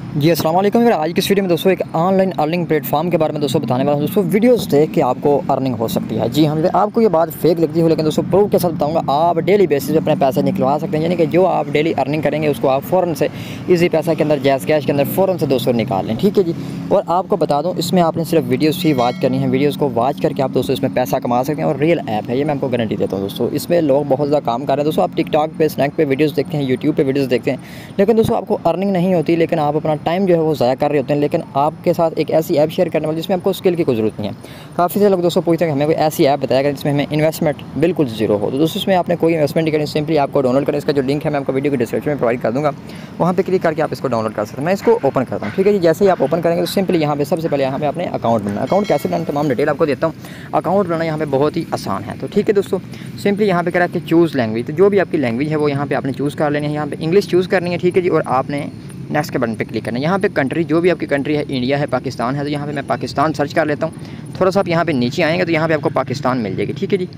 जी अस्सलाम वालेकुम। मेरा आज की इस वीडियो में दोस्तों एक ऑनलाइन अर्निंग प्लेटफॉर्म के बारे में दोस्तों बताने वाला हूं। दोस्तों वीडियोस देख के आपको अर्निंग हो सकती है। जी हाँ, आपको ये बात फेक लगती हो, लेकिन दोस्तों प्रूफ के साथ बताऊंगा। आप डेली बेसिस पे अपने पैसे निकलवा सकते हैं, यानी कि जो आप डेली अर्निंग करेंगे उसको आप फ़ौरन से इजी पैसा के अंदर, जैज़ कैश के अंदर फ़ौरन से दोस्तों निकाल लें। ठीक है जी। और आपको बता दूँ, इसमें आपने सिर्फ वीडियोज़ ही वॉच करनी है। वीडियोज़ को वॉच करके आप दोस्तों इसमें पैसा कमा सकते हैं और रियल ऐप है, ये मैं आपको गारंटी देता हूँ दोस्तों। इसमें लोग बहुत ज़्यादा काम कर रहे हैं दोस्तों। आप टिकटॉक पे, स्नैक पे वीडियोज़ देखते हैं, यूट्यूब पे वीडियोज़ देखते हैं, लेकिन दोस्तों आपको अर्निंग नहीं होती, लेकिन आप अपना टाइम जो है वो ज़ाया कर रहे होते हैं। लेकिन आपके साथ एक ऐसी ऐप शेयर करने वाली जिसमें आपको स्किल की कोई ज़रूरत नहीं है। काफ़ी सारे लोग दोस्तों पूछते हैं कि हमें कोई ऐसी ऐप बताया करें जिसमें हमें इन्वेस्टमेंट बिल्कुल ज़ीरो हो। तो दोस्तों इसमें आपने कोई इन्वेस्टमेंट नहीं करनी, सिंपली आपको डाउनलोड करें। इसका जो लिंक है मैं आपको वीडियो के डिस्क्रिप्शन में प्रोवाइड कर दूँगा, वहाँ पे क्लिक करके आप इसको डाउनलोड कर सकते हैं। मैं इसको ओपन करता हूँ। ठीक है जी। जैसे ही आप ओपन करेंगे तो सिंपली यहाँ पे सबसे पहले यहाँ पे अपने अकाउंट बनाना। अकाउंट कैसे बनाना तमाम डिटेल आपको देता हूँ। अकाउंट बनाना यहाँ पे बहुत ही आसान है। तो ठीक है दोस्तों, सिंपली यहाँ पे कह रहा है कि चूज़ लैंग्वेज। तो जो भी आपकी लैंग्वेज है वो यहाँ पे आपने चूज़ कर लेनी है। यहाँ पे इंग्लिश चूज़ करनी है। ठीक है जी। और आपने नेक्स्ट के बटन पे क्लिक करना है। यहाँ पे कंट्री, जो भी आपकी कंट्री है, इंडिया है, पाकिस्तान है, तो यहाँ पे मैं पाकिस्तान सर्च कर लेता हूँ। थोड़ा सा आप यहाँ पे नीचे आएंगे तो यहाँ पे आपको पाकिस्तान मिल जाएगी। ठीक है जी।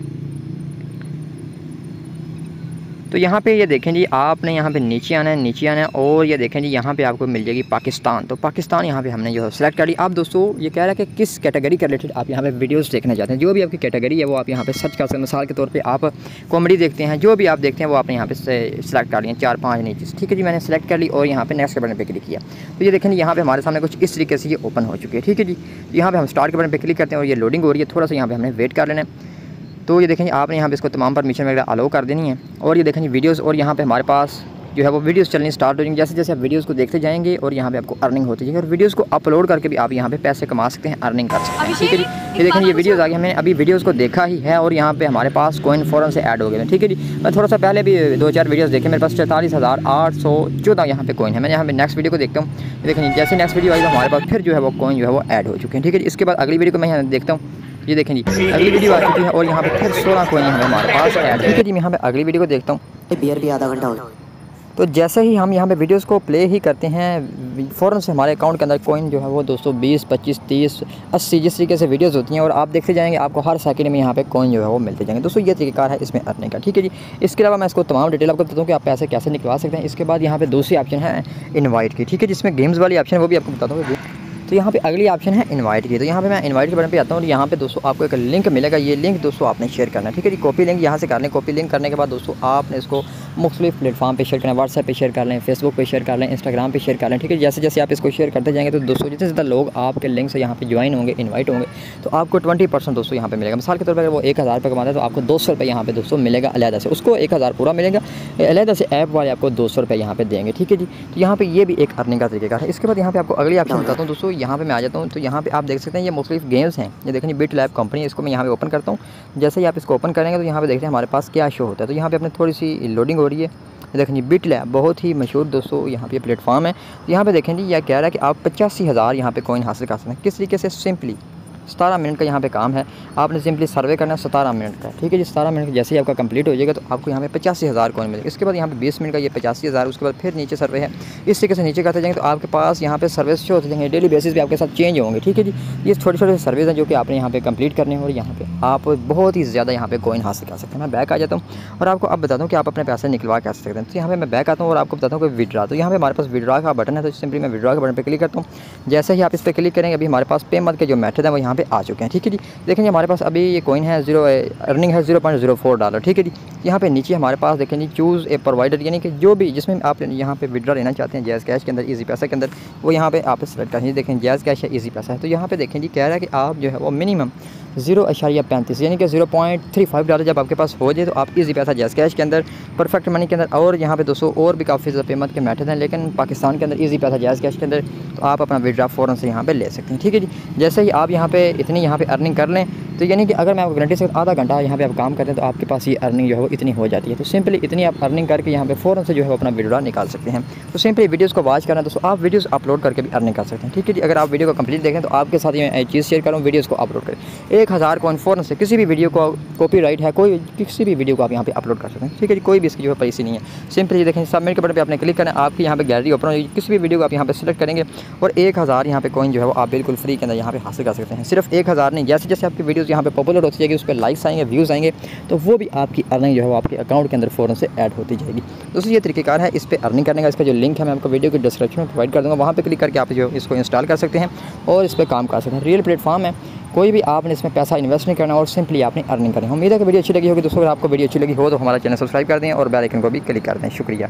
तो यहाँ पे ये देखें जी, आपने यहाँ पे नीचे आना है और ये देखें जी, यहाँ पे आपको मिल जाएगी पाकिस्तान। तो पाकिस्तान यहाँ पे हमने जो है सेलेक्ट कर ली। आप दोस्तों ये कह रहा है कि किस कैटेगरी के रिलेटेड आप यहाँ पे वीडियोस देखना चाहते हैं। जो भी आपकी कैटेगरी है वो आप यहाँ पे सर्च कर सकते हैं। मिसाल के तौर पे आप कॉमेडी देखते हैं, जो भी आप देखते हैं वो आपने यहाँ पे सेलेक्ट कर लिया 4-5 नीचे। ठीक है जी। मैंने सेलेक्ट कर ली और यहाँ पे नेक्स्ट के बटन पर क्लिक किया। तो ये देखें यहाँ पे हमारे सामने कुछ इस तरीके से ये ओपन हो चुकी है। ठीक है जी। यहाँ पे हम स्टार्ट के बटन पर क्लिक करते हैं और ये लोडिंग हो रही है। थोड़ा सा यहाँ पे हमने वेट कर लेना है। तो ये देखें आपने यहाँ पे इसको तमाम परमिशन वगैरह अलाउ कर देनी है। और ये देखें वीडियोस, और यहाँ पे हमारे पास जो है वो वीडियोस चलनी स्टार्ट हो जाएंगी। जैसे जैसे आप वीडियोस को देखते जाएंगे और यहाँ पे आपको अर्निंग होती जाएगी। और वीडियोस को अपलोड करके भी आप यहाँ पे पैसे कमा सकते हैं, अर्निंग कर सकते हैं। ठीक है जी। ये देखें ये वीडियोस आ गई, हमने अभी वीडियोस को देखा ही है और यहाँ पे हमारे पास कॉइन फ़ौरन से ऐड हो गए हैं। ठीक है जी। मैं थोड़ा सा पहले भी 2-4 वीडियोस देखे, मेरे पास 44,814 यहाँ पे कॉइन है। मैं यहाँ पे नेक्स्ट वीडियो को देखता हूँ। देखें जैसे नेक्स्ट वीडियो आई तो हमारे पास फिर जो है वो कॉइन जो है वो ऐड हो चुके हैं। ठीक है जी। इसके बाद अगली वीडियो को मैं यहाँ देखता हूँ। ये देखें जी, अगली वीडियो आ चुकी है और यहाँ पे फिर 16 कॉइन हमारे पास ऐड। ठीक है जी। मैं यहाँ पे अगली वीडियो को देखता हूँ। बियर भी आधा घंटा हो। तो जैसे ही हम यहाँ पे वीडियोस को प्ले ही करते हैं, फ़ौरन से हमारे अकाउंट के अंदर कॉइन जो है वो दोस्तों 20, 25, 30, 80 जिस तरीके से वीडियोस होती हैं और आप देखते जाएंगे, आपको हर सेकंड में यहाँ पे कॉइन जो है वो मिलते जाएंगे। दोस्तों ये तरीका है इसमें अर्निंग का। ठीक है जी। इसके अलावा मैं इसको तमाम डिटेल आपको बताता हूँ कि आप पैसे कैसे निकलवा सकते हैं। इसके बाद यहाँ पे दूसरी ऑप्शन है इनवाइट की। ठीक है। जिसमें गेम्स वाली ऑप्शन है वो भी आपको बताता हूँ। तो यहाँ पे अगली ऑप्शन है इनवाइट की। तो यहाँ पे मैं इनवाइट के बटन पे आता हूँ और यहाँ पे दोस्तों आपको एक लिंक मिलेगा। ये लिंक दोस्तों आपने शेयर करना है। ठीक है जी। कॉपी लिंक यहाँ से कर लें। कॉपी लिंक करने के बाद दोस्तों आपने इसको मुख्तलिफ प्लेटफॉर्म पे शेयर करना है। व्हाट्सएप पे शेयर कर लें, फेसबुक पे शेयर कर लें, इंस्टाग्राम पे शेयर कर लें। ठीक है। जैसे जैसे आप इसको शेयर करते जाएंगे तो दोस्तों जितने ज़्यादा लोग आपके लिंक से यहाँ पे ज्वाइन होंगे, इन्वाइट होंगे, तो आपको 20% दोस्तों यहाँ पे मिलेगा। मिसाल के तौर पर अगर वो 1000 रुपये कमाता है तो आपको 200 रुपये यहाँ पे दोस्तों मिलेगा अलहदा से। उसको 1000 पूरा मिलेगा, अलहदा से ऐप वाले आपको 200 रुपये यहाँ पे देंगे। ठीक है जी। तो यहाँ पे ये भी एक अर्निंग का तरीका है। इसके बाद यहाँ पे आपको अगली ऑप्शन बताता हूँ दोस्तों। यहाँ पे मैं आ जाता हूँ। तो यहाँ पे आप देख सकते हैं ये मुख्तलिफ गेम्स हैं। ये देखें बिट लैब कंपनी है, इसको मैं यहाँ पे ओपन करता हूँ। जैसे ही आप इसको ओपन करेंगे तो यहाँ पे देखते हैं हमारे पास क्या शो होता है। तो यहाँ पे अपने थोड़ी सी लोडिंग हो रही है। देखें जी बिट लैब बहुत ही मशहूर दोस्तों यहाँ पे प्लेटफॉर्म है। यहाँ पे देखें जी यह कह रहा है कि आप 85,000 यहाँ पे कॉइन हासिल कर सकते हैं। किस तरीके से? सिंपली 17 मिनट का यहाँ पे काम है। आपने सिंपली सर्वे करना है 17 मिनट का। ठीक है जी। 17 मिनट जैसे ही आपका कंप्लीट हो जाएगा तो आपको यहाँ पे 85,000 कॉइन मिलेगा। इसके बाद यहाँ पे 20 मिनट का ये 85,000, उसके बाद फिर नीचे सर्वे है। इस तरीके से नीचे करते जाएंगे तो आपके पास यहाँ पे सर्विस शो होते जाएंगे, डेली बेसिस पे आपके साथ चेंज होंगे। ठीक है जी। ये छोटे छोटे सर्विस हैं जो कि आपने यहाँ पे कंप्लीट करने हैं और यहाँ पे आप बहुत ही ज़्यादा यहाँ पे कॉइन हासिल कर सकते हैं। मैं बैक आ जाता हूँ और आपको अब बताता हूँ कि आप अपने पैसे निकलवा कैसे सकते हैं। तो यहाँ पे मैं बैक आता हूँ और आपको बताता हूँ कि विड्रा। तो यहाँ पे हमारे पास विड्रा का बटन है। तो सिंपली मैं विड्रा के बटन पर क्लिक करता हूँ। जैसे ही आप इस पर क्लिक करेंगे अभी हमारे पास पेमेंट के जो मेथड है वो यहाँ पे आ चुके हैं। ठीक है जी। देखेंगे हमारे पास अभी ये कॉइन है अर्निंग है $0.04। ठीक है जी। यहाँ पे नीचे हमारे पास देखें जी चूज़ ए प्रोवाइडर, यानी कि जो भी जिसमें आप यहाँ पे विड्रा लेना चाहते हैं जैज़ कैश के अंदर, इजी पैसा के अंदर, वो यहाँ पे आप सेलेक्ट करेंगे। देखें जैज़ कैश है, इजी पैसा है। तो यहाँ पे देखें जी कह रहा है कि आप जो है वो मिनिमम 0.35 यानी कि $0.35 जब आपके पास हो जाए तो आप इजी पैसा जैज़ कैश के अंदर, परफेक्ट मनी के अंदर, और यहाँ पे दोस्तों और भी काफ़ी ज़्यादा पेमेंट के मेथड हैं, लेकिन पाकिस्तान के अंदर इजी पैसा जैज़ कैश के अंदर तो आप अपना विड्रा फ़ौरन से यहाँ पे ले सकते हैं। ठीक है जी। जैसे ही आप यहाँ पे इतनी यहाँ पे अर्निंग कर लें तो यानी कि अगर मैं आपको गारंटी से आधा घंटा यहाँ पे आप काम करते हैं तो आपके पास ये अर्निंग जो है वो इतनी हो जाती है। तो सिंपली इतनी आप अर्निंग करके यहाँ पे फ़ौरन से जो है अपना विड्रा निकाल सकते हैं। तो सिंपली वीडियोज़ को वॉच करना दोस्तों, आप वीडियोज़ अपलोड करके भी अर्निंग कर सकते हैं। ठीक है जी। अगर आप वीडियो को कंप्लीट देखें तो आपके साथ ये चीज़ शेयर करूँ, वीडियोज़ को अपलोड करें 1000 कॉइन फ़ौरन से किसी भी वीडियो को, कॉपीराइट है कोई, किसी भी वीडियो को आप यहाँ पे अपलोड कर सकते हैं। ठीक है जी। कोई भी इसकी जो है पैसे नहीं है। सिंपली देखें सबमिट के बटन पे आपने क्लिक करना है, आपकी यहाँ पे गैलरी ओपन होगी, किसी भी वीडियो को आप यहाँ पे सेलेक्ट करेंगे और 1000 यहाँ पे कॉइन जो है वो आप बिल्कुल फ्री के अंदर यहाँ पे हासिल कर सकते हैं। सिर्फ 1000 नहीं, जैसे जैसे आपकी वीडियो वीडियोज़ यहाँ पे पॉपुलर होती जाएगी, उस पर लाइक्स आएंगे, व्यूज़ आएंगे, तो वो भी आपकी अर्निंग जो है वो आपके अकाउंट के अंदर फ़ौरन से ऐड होती जाएगी। दोस्तों ये तरीक़ेकार है इस पर अर्निंग करने का। इसका जो लिंक है मैं आपको वीडियो के डिस्क्रिप्शन में प्रोवाइड कर दूँगा, वहाँ पर क्लिक करके आप जो इसको इंस्टॉल कर सकते हैं और इस पर काम कर सकते हैं। रियल प्लेटफॉर्म है, कोई भी आपने इसमें पैसा इन्वेस्ट नहीं करना और सिंपली आपने अर्निंग करनी है। उम्मीद है कि वीडियो अच्छी लगी होगी। दोस्तों अगर आपको वीडियो अच्छी लगी हो तो हमारा चैनल सब्सक्राइब कर दें और बेल आइकन को भी क्लिक कर दें। शुक्रिया।